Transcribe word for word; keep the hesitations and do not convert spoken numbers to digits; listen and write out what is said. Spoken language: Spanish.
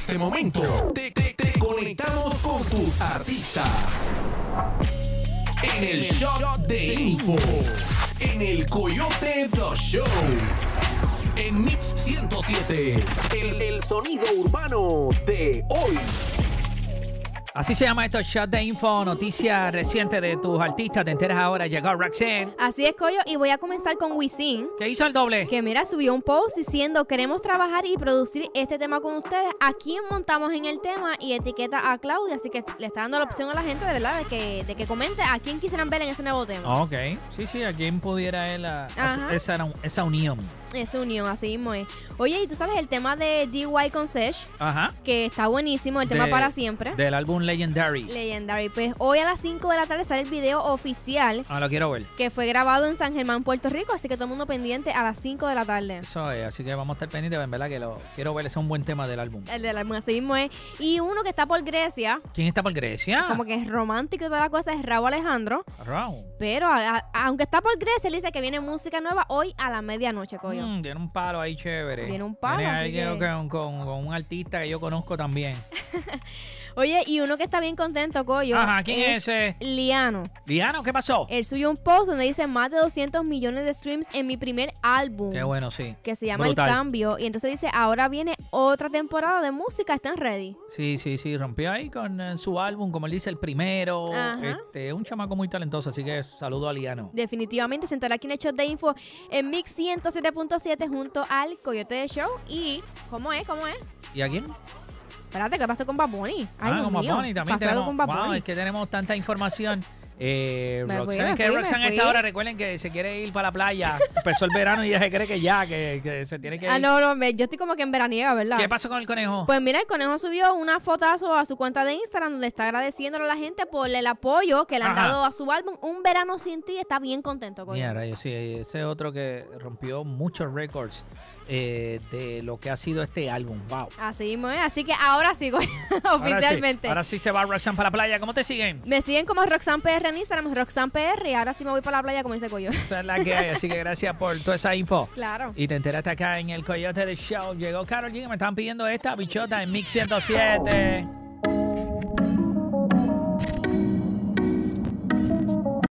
este momento te, te, te conectamos con tus artistas. En el Shot de Info. En el Coyote The Show. En Mix ciento siete. El, el sonido urbano de hoy. Así se llama esto, Shot de Info, noticias recientes de tus artistas. Te enteras ahora, llegó Roxanne. Así es, Coyo, y voy a comenzar con Wisin. ¿Qué hizo el doble? Que mira, subió un post diciendo: queremos trabajar y producir este tema con ustedes. ¿A quién montamos en el tema? Y etiqueta a Claudia. Así que le está dando la opción a la gente, de verdad, de que, de que comente a quién quisieran ver en ese nuevo tema. Ok, sí, sí, a quién pudiera él a, a, esa, esa unión. Esa unión, así mismo es. Oye, y tú sabes el tema de D Y con Sesh. Ajá. Que está buenísimo, el tema de, para siempre. Del álbum Legendary. Legendary. Pues hoy a las cinco de la tarde sale el video oficial. Ah, lo quiero ver. Que fue grabado en San Germán, Puerto Rico. Así que todo el mundo pendiente a las cinco de la tarde. Eso es, así que vamos a estar pendientes. En verdad que lo quiero ver. Ese es un buen tema del álbum. El del álbum, así mismo es. Y uno que está por Grecia. ¿Quién está por Grecia? Como que es romántico y toda la cosa. Es Raúl Alejandro. Raúl. Pero a, a, aunque está por Grecia, él dice que viene música nueva hoy a la medianoche, Coyo. Mm, tiene un palo ahí chévere. Tiene un palo. Viene así alguien que... con, con, con un artista que yo conozco también. Oye, y uno que está bien contento, Coyo. Ajá, ¿quién es ese? Liano. Liano, ¿qué pasó? Él subió un post donde dice más de doscientos millones de streams en mi primer álbum. Qué bueno, sí. Que se llama Brutal. El Cambio. Y entonces dice, ahora viene otra temporada de música, ¿están ready? Sí, sí, sí, rompió ahí con uh, su álbum, como él dice, el primero. Ajá. Este, un chamaco muy talentoso, así que saludo a Liano. Definitivamente, se enteró aquí en el Shot de Info en Mix ciento siete punto siete junto al Coyote de Show. Y, ¿cómo es? ¿Cómo es? ¿Y a quién? Espérate, ¿qué pasó con Bad Bunny? Ay, ah, Dios con Bad mío. Bunny también Pasó tenemos. algo con Bad Wow, Bunny. es que tenemos tanta información. Eh, Me fui, Roxanne, me que fui, Roxanne me a esta fui. hora, recuerden que se quiere ir para la playa. Empezó el verano y ya se cree que ya, que, que se tiene que ir. Ah, no, no, me- yo estoy como que en veraniega, ¿verdad? ¿Qué pasó con el conejo? Pues mira, el conejo subió una fotazo a su cuenta de Instagram donde está agradeciéndole a la gente por el apoyo que le han Ajá. dado a su álbum Un Verano Sin Ti. Está bien contento con Mira, sí, ese es otro que rompió muchos récords eh, de lo que ha sido este álbum. Wow. Así mismo es. Así que ahora sigo Ahora oficialmente. sí, ahora sí se va Roxanne para la playa. ¿Cómo te siguen? Me siguen como Roxanne P R en Instagram, Roxanne P R, y ahora sí me voy para la playa como dice Coyo. Esa es la que hay, así que gracias por toda esa info. Claro. Y te enteraste acá en el Coyote de Show. Llegó Karol G, que me estaban pidiendo esta bichota en Mix ciento siete.